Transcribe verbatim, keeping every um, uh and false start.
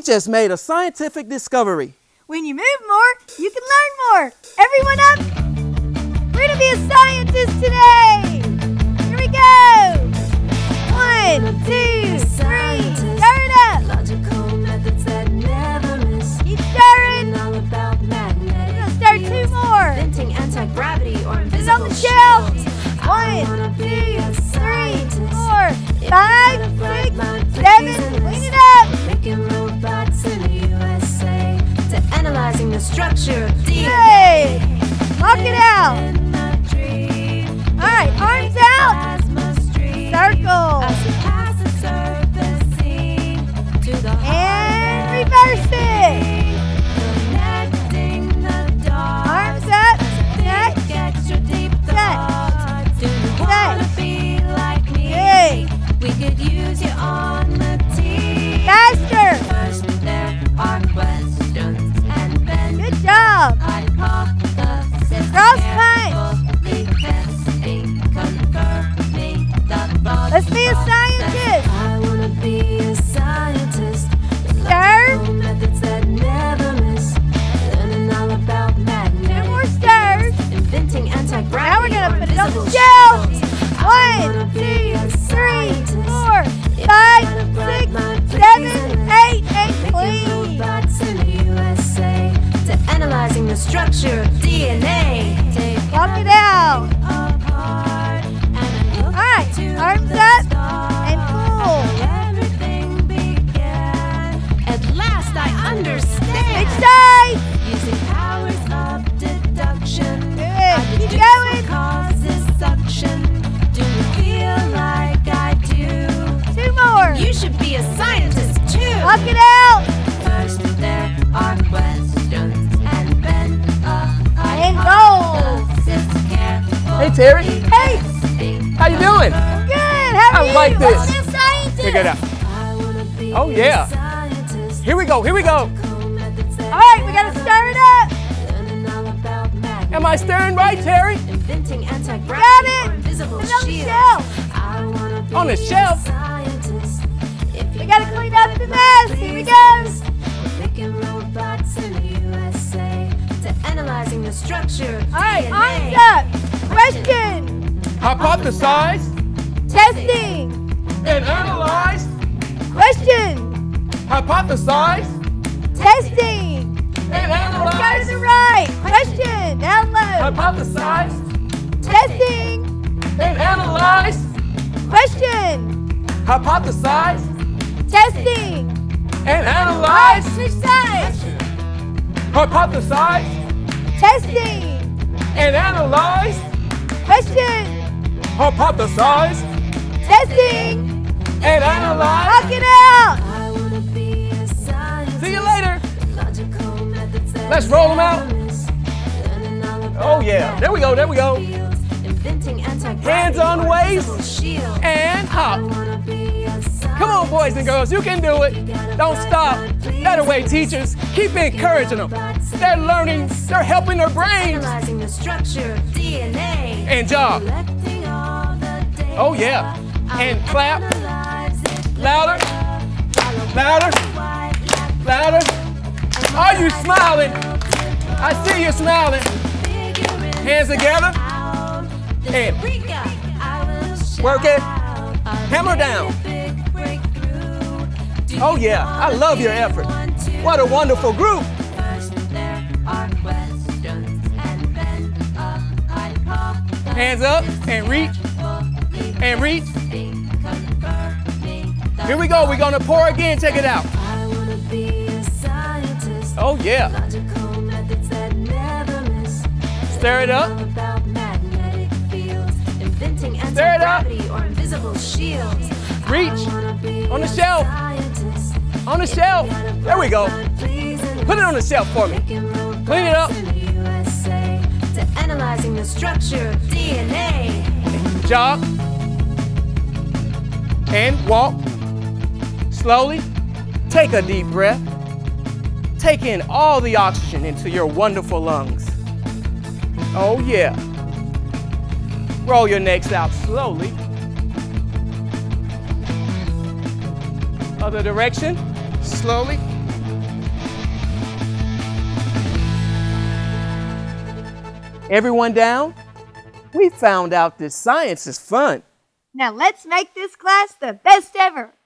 We just made a scientific discovery. When you move more, you can learn more. Everyone up? We're gonna be a scientist today. Here we go. One, two, three. Stir it up. Logical methods that never miss. Keep stirring. All about magnetic. We're gonna stir two more. Inventing anti-gravity or Put it on invisible the shelf. shields. One, two, three, four, five, six, seven. Clean it up. Making robots in the U S A. To analyzing the structure of D N A. Hey, knock it out. In my dream, All right, arms out. plasma stream. Circle. As we pass the surface scene to the And heart reverse it. connecting the dots. Arms up. Think Touch. extra deep thoughts. Do you wanna be like me? Good. We could use you on the team. Faster. First there are questions and then Good job. hypothesis. Cross punch. Carefully testing, confirming the thoughts. Let's be a scientist. I wanna be a scientist. Stir. Logical methods that never miss. Learning all about Two magnetic more stirs. inventing anti-gravity. Now we're gonna or put it on the invisible shelf. shields. I One, wanna be two, a three, scientist. four, If five, you wanna bright six, my seven, reason, eight, and making clean. robots in the U S A. To analyzing the structure of D N A. Take Walk it out. apart and I look All right, to arms the up stars. and pull. Everything began. At last I understand. Which side? Using powers of deduction. Good. I Keep deduce going. what causes suction. Do you feel like I do? Two more. You should be a scientist too. Walk it out. First there are questions and then a And go. hypothesis. Careful. Hey, Terry. Hey, How you doing? good. How are I you? like this. Let's be a scientist. Check it out. I wanna be Oh, yeah. a scientist. Here we go. Here we go. All right, we gotta stir it up. Learning all about magnetic. Am I stirring right, Terry? Inventing anti-gravity Got it. or invisible Put it on the shields. shelf. I wanna be On the a shelf? scientist. If We you gotta clean up the mess. Here we go. making robots in the U S A. To analyzing the structure of All right, D N A. arms up. Question. Hypothesize Testing. and analyze. Question. Hypothesize Testing. and Let's go to analyze. the right. Question. Down low. Hypothesize Testing. and analyze. Question. Hypothesize Testing. and All right, analyze. switch sides. Hypothesize Testing. and analyze. Question. Hypothesize Testing. and analyze. Knock it out. I wanna be a scientist. See you later. Logical methods that Let's roll 'em out. never miss. Learning all about Oh, yeah. There we go. There we go. fields. Inventing anti-gravity Hands on or waist. invisible shields. And I hop. wanna be a Come on, boys and girls. You can do it. Don't stop. Better way, teachers. Keep encouraging them. They're learning. They're helping their brains. Analyzing the structure of D N A. And job. Collecting all the data. Oh, yeah. I And will clap. analyze it Louder. Follow Louder. white like Louder. Are you smiling? I see you smiling. figuring Hands together. out. And Eureka, I will shout. work it. A Hammer down. big breakthrough. Do Oh, you yeah. I wanna love be your effort. one too? What a wonderful group. First there are questions and then a hypothesis. Hands up and reach and reach. Here we go. We're going to pour again. Check it out. I wanna be a scientist. Oh, yeah. Logical methods that never miss. Stir it up. All about magnetic fields. Inventing Stir it up. anti-gravity or invisible shields. Reach. I wanna be On the a shelf. scientist. On the shelf. There we go. Put it on the shelf for me. Clean it up. In the U S A. To analyzing the structure of D N A. Jog. And walk. Slowly. Take a deep breath. Take in all the oxygen into your wonderful lungs. Oh, yeah. Roll your necks out slowly. Other direction. Slowly. Everyone down? We found out that science is fun. Now let's make this class the best ever.